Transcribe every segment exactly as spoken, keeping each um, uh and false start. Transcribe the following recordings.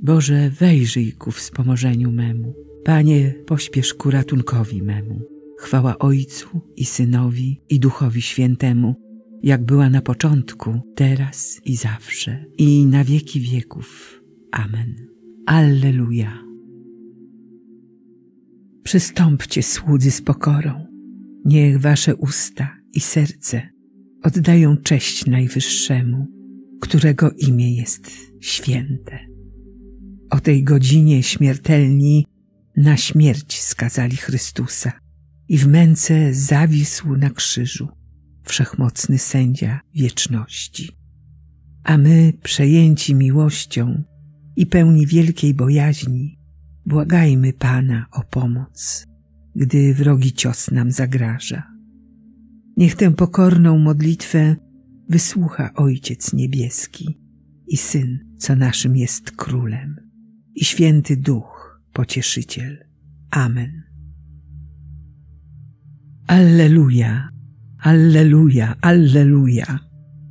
Boże, wejrzyj ku wspomożeniu memu. Panie, pośpiesz ku ratunkowi memu. Chwała Ojcu i Synowi i Duchowi Świętemu, jak była na początku, teraz i zawsze, i na wieki wieków. Amen. Alleluja. Przystąpcie, słudzy, z pokorą. Niech wasze usta i serce oddają cześć Najwyższemu, którego imię jest święte. O tej godzinie śmiertelni na śmierć skazali Chrystusa i w męce zawisł na krzyżu wszechmocny sędzia wieczności. A my, przejęci miłością i pełni wielkiej bojaźni, błagajmy Pana o pomoc, gdy wrogi cios nam zagraża. Niech tę pokorną modlitwę wysłucha Ojciec Niebieski i Syn, co naszym jest Królem, i Święty Duch, Pocieszyciel. Amen. Alleluja, alleluja, alleluja.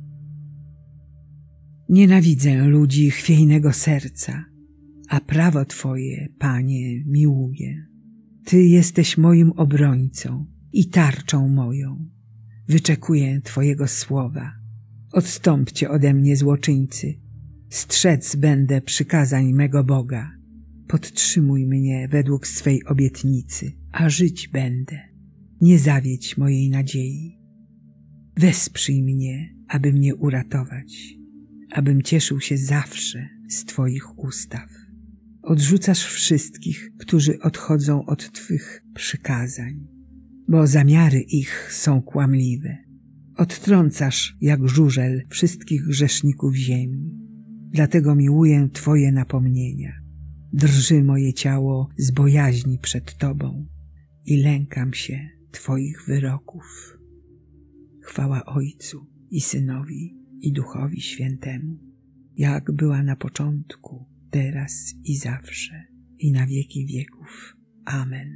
Nienawidzę ludzi chwiejnego serca, a prawo Twoje, Panie, miłuję. Ty jesteś moim obrońcą i tarczą moją. Wyczekuję Twojego słowa. Odstąpcie ode mnie, złoczyńcy. Strzec będę przykazań mego Boga. Podtrzymuj mnie według swej obietnicy, a żyć będę. Nie zawiedź mojej nadziei. Wesprzyj mnie, aby mnie uratować, abym cieszył się zawsze z Twoich ustaw. Odrzucasz wszystkich, którzy odchodzą od Twych przykazań, bo zamiary ich są kłamliwe. Odtrącasz jak żużel wszystkich grzeszników ziemi. Dlatego miłuję Twoje napomnienia. Drży moje ciało z bojaźni przed Tobą i lękam się Twoich wyroków. Chwała Ojcu i Synowi i Duchowi Świętemu, jak była na początku, teraz i zawsze, i na wieki wieków. Amen.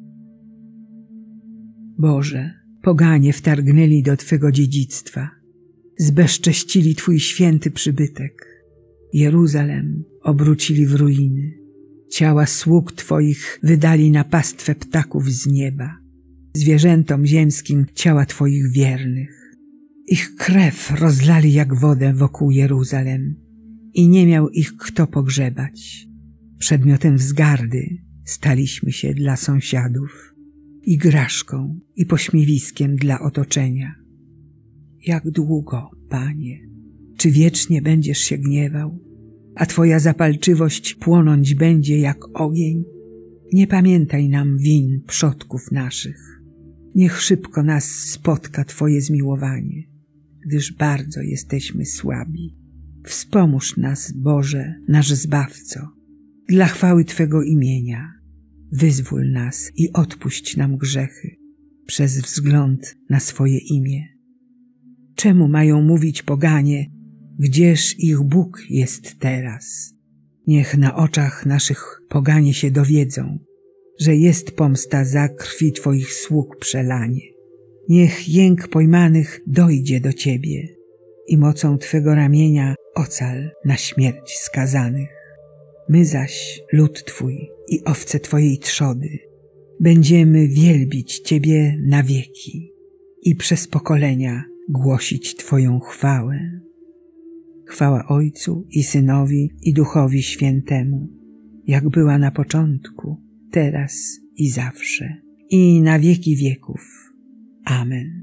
Boże, poganie wtargnęli do Twego dziedzictwa, zbezcześcili Twój święty przybytek. Jeruzalem obrócili w ruiny. Ciała sług Twoich wydali na pastwę ptaków z nieba, zwierzętom ziemskim ciała Twoich wiernych. Ich krew rozlali jak wodę wokół Jeruzalem i nie miał ich kto pogrzebać. Przedmiotem wzgardy staliśmy się dla sąsiadów, igraszką i pośmiewiskiem dla otoczenia. Jak długo, Panie, czy wiecznie będziesz się gniewał, a Twoja zapalczywość płonąć będzie jak ogień? Nie pamiętaj nam win przodków naszych. Niech szybko nas spotka Twoje zmiłowanie, gdyż bardzo jesteśmy słabi. Wspomóż nas, Boże, nasz Zbawco, dla chwały Twego imienia. Wyzwól nas i odpuść nam grzechy przez wzgląd na swoje imię. Czemu mają mówić poganie, gdzież ich Bóg jest teraz? Niech na oczach naszych poganie się dowiedzą, że jest pomsta za krwi Twoich sług przelanie. Niech jęk pojmanych dojdzie do Ciebie i mocą Twego ramienia ocal na śmierć skazanych. My zaś, lud Twój i owce Twojej trzody, będziemy wielbić Ciebie na wieki i przez pokolenia głosić Twoją chwałę. Chwała Ojcu i Synowi i Duchowi Świętemu, jak była na początku, teraz i zawsze, i na wieki wieków. Amen.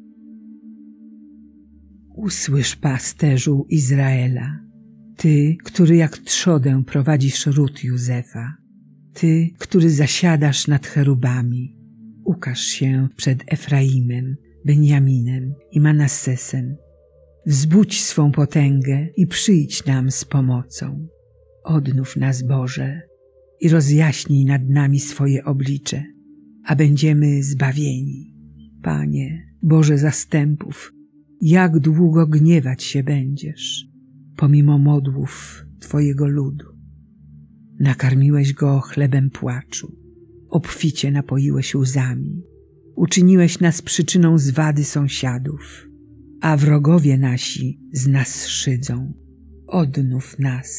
Usłysz, pasterzu Izraela, Ty, który jak trzodę prowadzisz ród Józefa, Ty, który zasiadasz nad cherubami, ukaż się przed Efraimem, Benjaminem i Manassesem. Wzbudź swą potęgę i przyjdź nam z pomocą. Odnów nas, Boże, i rozjaśnij nad nami swoje oblicze, a będziemy zbawieni. Panie, Boże zastępów, jak długo gniewać się będziesz, pomimo modłów Twojego ludu. Nakarmiłeś go chlebem płaczu, obficie napoiłeś łzami, uczyniłeś nas przyczyną zwady sąsiadów, a wrogowie nasi z nas szydzą. Odnów nas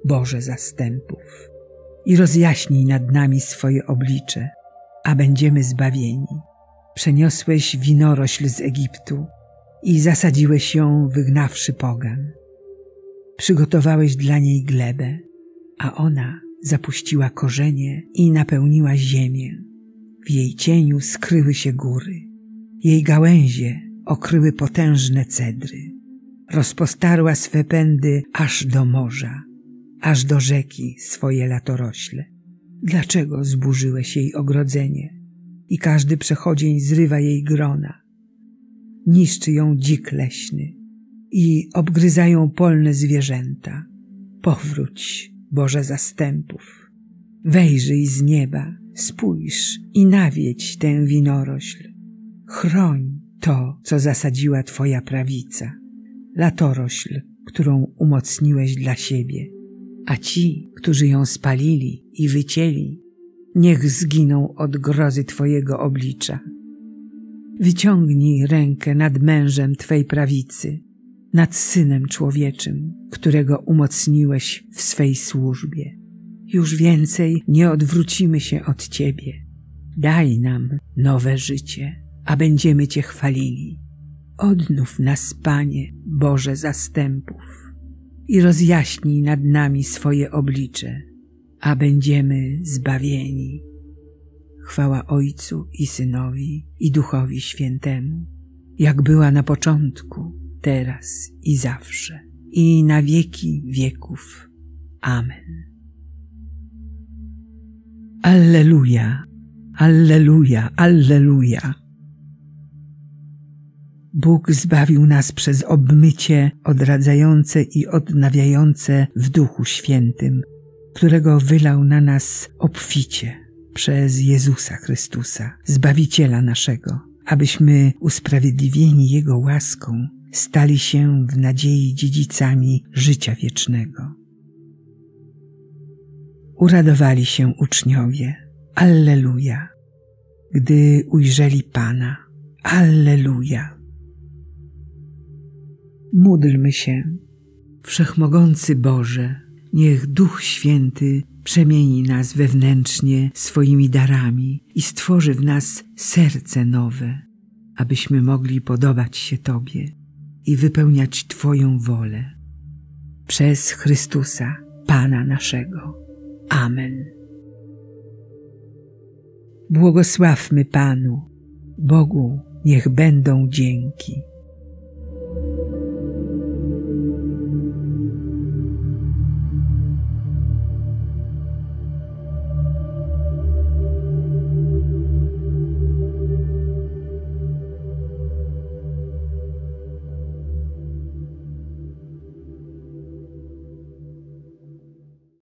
Boże zastępów, i rozjaśnij nad nami swoje oblicze, a będziemy zbawieni. Przeniosłeś winorośl z Egiptu i zasadziłeś ją, wygnawszy pogan. Przygotowałeś dla niej glebę, a ona zapuściła korzenie i napełniła ziemię. W jej cieniu skryły się góry. Jej gałęzie okryły potężne cedry. Rozpostarła swe pędy aż do morza, aż do rzeki swoje latorośle. Dlaczego zburzyłeś jej ogrodzenie i każdy przechodzień zrywa jej grona? Niszczy ją dzik leśny i obgryzają polne zwierzęta. Powróć, Boże zastępów. Wejrzyj z nieba, spójrz i nawiedź tę winorośl. Chroń to, co zasadziła Twoja prawica, latorośl, którą umocniłeś dla siebie. A ci, którzy ją spalili i wycięli, niech zginą od grozy Twojego oblicza. Wyciągnij rękę nad mężem Twej prawicy, nad Synem Człowieczym, którego umocniłeś w swej służbie. Już więcej nie odwrócimy się od Ciebie. Daj nam nowe życie, a będziemy Cię chwalili. Odnów nas, Panie, Boże zastępów, i rozjaśnij nad nami swoje oblicze, a będziemy zbawieni. Chwała Ojcu i Synowi, i Duchowi Świętemu, jak była na początku, teraz i zawsze, i na wieki wieków. Amen. Alleluja, alleluja, alleluja. Bóg zbawił nas przez obmycie odradzające i odnawiające w Duchu Świętym, którego wylał na nas obficie przez Jezusa Chrystusa, Zbawiciela naszego, abyśmy usprawiedliwieni Jego łaską stali się w nadziei dziedzicami życia wiecznego. Uradowali się uczniowie, alleluja, gdy ujrzeli Pana, alleluja. Módlmy się. Wszechmogący Boże, niech Duch Święty przemieni nas wewnętrznie swoimi darami i stworzy w nas serce nowe, abyśmy mogli podobać się Tobie i wypełniać Twoją wolę. Przez Chrystusa, Pana naszego. Amen. Błogosławmy Panu, Bogu niech będą dzięki.